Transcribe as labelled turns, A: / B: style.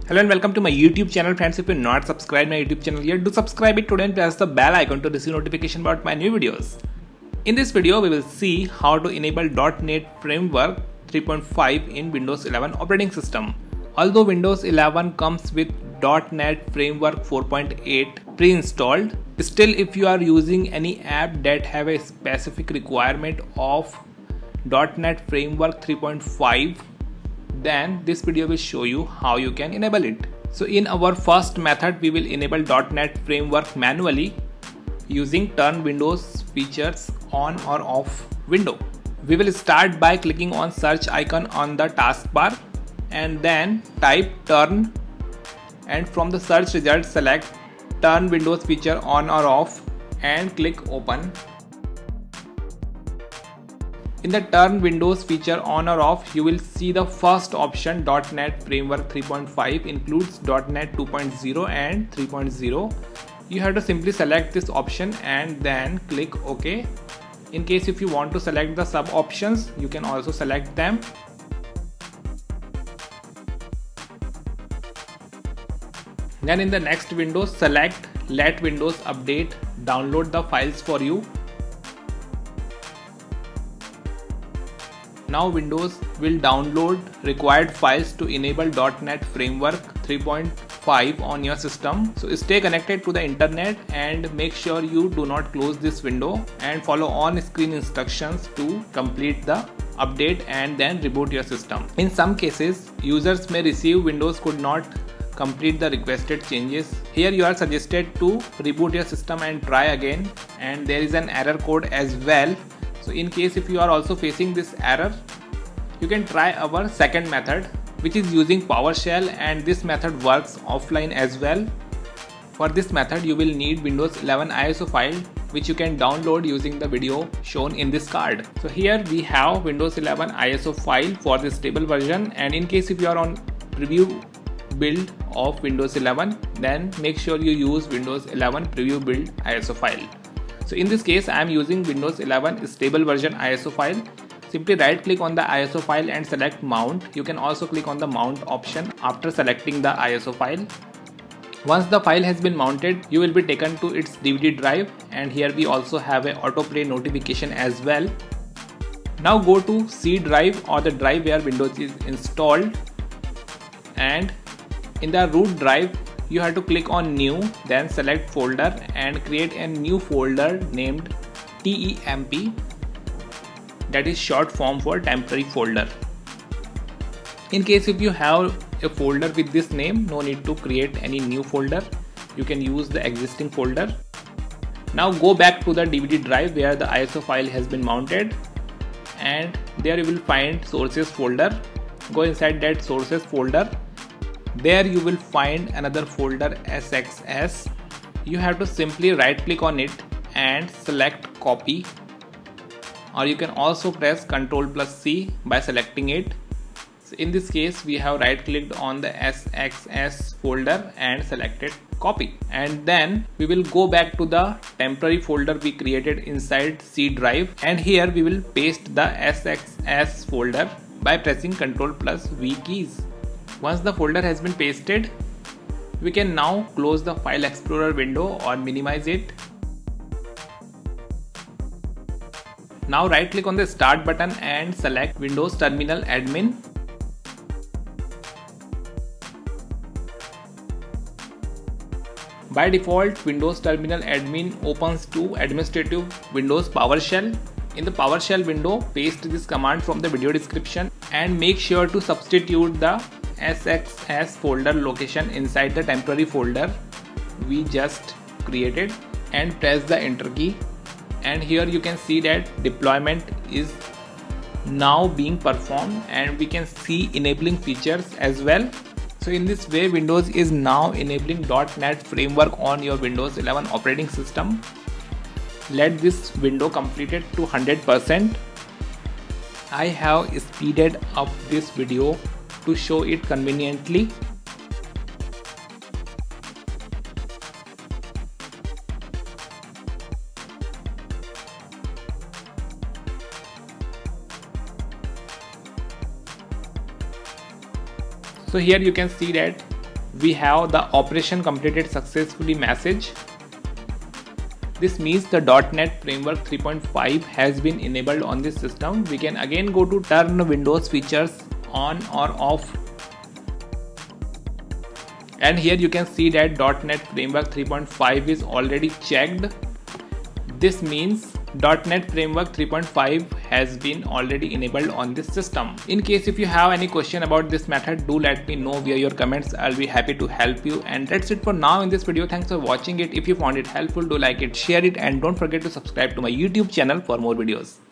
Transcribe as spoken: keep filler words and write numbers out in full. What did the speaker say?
A: Hello and welcome to my YouTube channel, friends. If you're not subscribed my YouTube channel yet, do subscribe it today and press the bell icon to receive notification about my new videos. In this video, we will see how to enable dot net Framework three point five in Windows eleven operating system. Although Windows eleven comes with dot net Framework four point eight pre-installed, still if you are using any app that have a specific requirement of dot net Framework three point five, then this video will show you how you can enable it. So in our first method, we will enable dot net Framework manually using turn Windows features on or off window. We will start by clicking on search icon on the taskbar and then type turn, and from the search result select turn Windows feature on or off and click open. In the turn Windows feature on or off, you will see the first option dot net Framework three point five includes dot net two point oh and three point oh. You have to simply select this option and then click OK. In case if you want to select the sub options, you can also select them. Then in the next window, select let Windows update download the files for you. Now Windows will download required files to enable dot net Framework three point five on your system. So stay connected to the internet and make sure you do not close this window and follow on-screen instructions to complete the update and then reboot your system. In some cases, users may receive Windows could not complete the requested changes. Here you are suggested to reboot your system and try again, and there is an error code as well. So in case if you are also facing this error, you can try our second method, which is using PowerShell, and this method works offline as well. For this method you will need Windows eleven I S O file, which you can download using the video shown in this card. So here we have Windows eleven I S O file for this stable version, and in case if you are on preview build of Windows eleven, then make sure you use Windows eleven preview build I S O file. So in this case I am using Windows eleven stable version I S O file. Simply right click on the I S O file and select mount. You can also click on the mount option after selecting the I S O file. Once the file has been mounted, you will be taken to its D V D drive, and here we also have a autoplay notification as well. Now go to C drive or the drive where Windows is installed, and in the root drive you have to click on new, then select folder and create a new folder named temp, that is short form for temporary folder. In case if you have a folder with this name, no need to create any new folder, you can use the existing folder. Now go back to the D V D drive where the I S O file has been mounted, and there you will find sources folder. Go inside that sources folder. There you will find another folder S X S. You have to simply right click on it and select copy, or you can also press Ctrl plus C by selecting it. So in this case we have right clicked on the S X S folder and selected copy, and then we will go back to the temporary folder we created inside C drive, and here we will paste the S X S folder by pressing Ctrl plus V keys. Once the folder has been pasted, we can now close the file explorer window or minimize it. Now right click on the start button and select Windows Terminal Admin. By default, Windows Terminal Admin opens to administrative Windows PowerShell. In the PowerShell window, paste this command from the video description and make sure to substitute the S X S folder location inside the temporary folder we just created and press the enter key, and here you can see that deployment is now being performed and we can see enabling features as well. So in this way Windows is now enabling dot net Framework on your Windows eleven operating system. Let this window completed to one hundred percent. I have speeded up this video to show it conveniently. So here you can see that we have the operation completed successfully message. This means the dot net Framework three point five has been enabled on this system. We can again go to turn Windows features on or off. And here you can see that dot net Framework three point five is already checked. This means dot net Framework three point five has been already enabled on this system. In case if you have any question about this method, do let me know via your comments. I'll be happy to help you. And that's it for now in this video. Thanks for watching it. If you found it helpful, do like it, share it, and don't forget to subscribe to my YouTube channel for more videos.